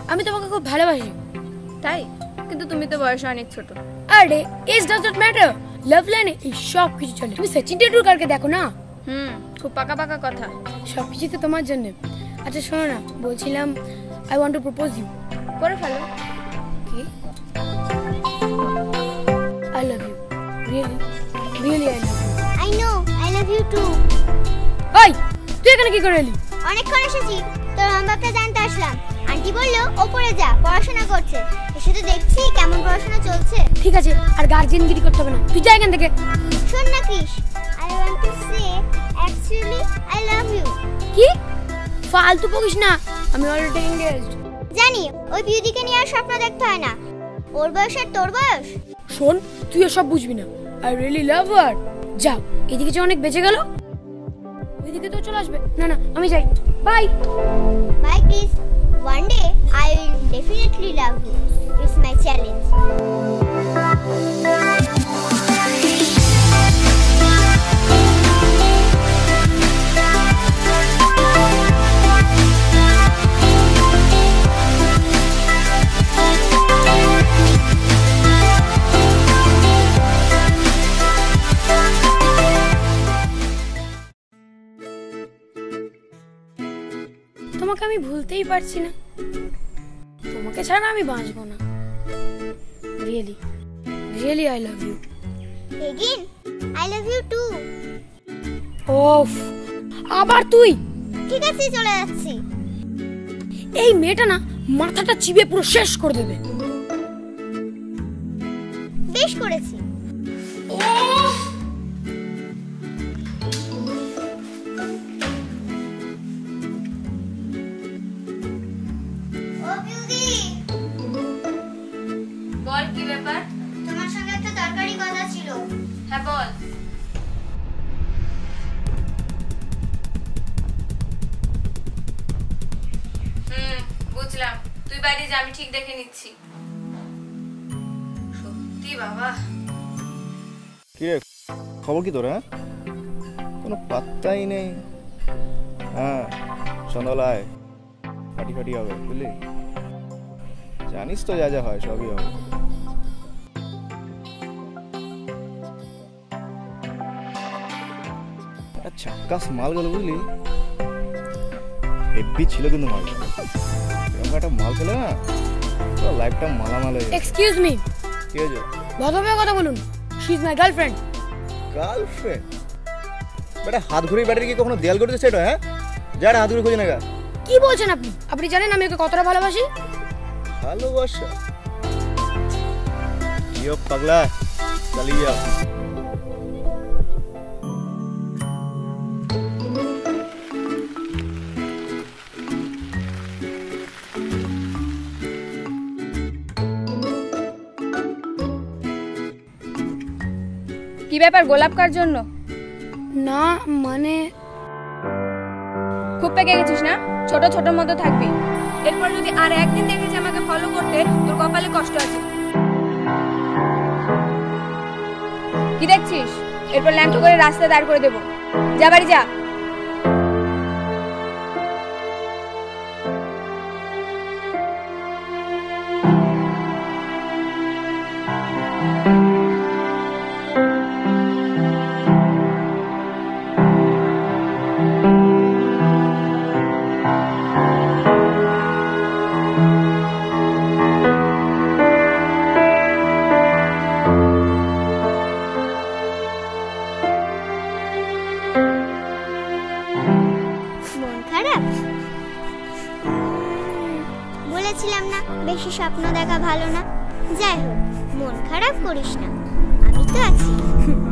আমি তোমাকে খুব ভালোবাসি। তাই? কিন্তু তুমি তো বয়সে অনেক ছোট। আরে age does not matter, love লাইনে এই সব কিছু চলে। তুমি সচিন টেন্ডুলকারকে দেখো না। খুব পাকা পাকা কথা। সব কিছু তো তোমার জন্য। আচ্ছা শোনো না, বলছিলাম I want to propose you. করে ফেলো। কি? I love you, really really I love you. I know, I love you too. ওই তুই এখানে কি করে এলি? অনেকক্ষণ এসেছি, তোর হোমওয়ার্কটা জানতে আসলাম। আন্টি বললো ওপরে যা, পড়াশোনা করছে। এসে তো দেখছি কেমন পড়াশোনা চলছে। ঠিক আছে, আর গার্জিয়ানগিরি করতে হবে না, তুই যা এখান থেকে। শোন না Krish, I want to say actually I love you. কি? ফালতু বকিস না, আমি অলরেডি এনগেজড। জানি, ওই বিউটিকে নিয়ে আর স্বপ্ন দেখতে হয় না। ওর বয়স আর তোর বয়স। শোন, তুই এসব বুঝবি না। I really love her. যাও, এদিকে যে অনেক বেঁচে গেল, ওইদিকে তো চলে আসবে। না না, আমি যাই। Bye bye Krish. One day I will definitely love you. It's my challenge. তোমাকে আমি ভুলতেই পারছি না, তোমাকে ছাড়া আমি বাঁচবো না। Really really I love you. Again, I love you too. ওফ, আবার তুই? ঠিক আছে, চলে যাচ্ছি। এই মেয়েটা না মাথাটা চিবে পুরো শেষ করে দেবে। বেশ করেছি। বল কি ব্যাপার? তোমার সঙ্গে একটা দরকারি কথা ছিল। হ্যাঁ বল। বুঝলাম, তুই বাইরে যা, আমি ঠিক দেখে নিচ্ছি। সত্যি বাবা। কি রে, খবর কি তোর? কোনো পাত্তাই নেই। হ্যাঁ, সন্ধ্যাবেলায় পার্টি ফাটি হবে, বুঝলি? জানিস তো যা যা হয় সবই হবে। ঝাক্কাস মাল গেল, বুঝলি? হেভি ছিল কিন্তু মাল। এরকম একটা মাল খেলে না তো লাইফটা মালামাল হয়ে যাবে। Excuse me. কি হয়েছে? ভদ্রভাবে কথা বলুন। She is my girlfriend. Girlfriend? বেটা হাত ঘুরে ব্যাটারি কি কখনো দেয়াল করতে সেটা? হ্যাঁ, যারা হাত ঘুরে খুঁজে না। কি বলছেন আপনি? আপনি জানেন আমি ওকে কতটা ভালোবাসি? ভালোবাসা? ইয়ো পাগলা, চালিয়ে যাও। কি ব্যাপার, গোলাপ কার জন্য? না মানে খুব পেকে গেছিস না? ছোট ছোট মতো থাকবি। এরপর যদি আর একদিন দেখেছি আমাকে ফলো করতে, তোর কপালে কষ্ট আছে। কি দেখছিস? এরপর ল্যাম্প করে রাস্তায় দাঁড় করে দেবো। যা বাড়ি যা। বলেছিলাম না বেশি স্বপ্ন দেখা ভালো না। যাই হোক, মন খারাপ করিস না, আমি তো আছি।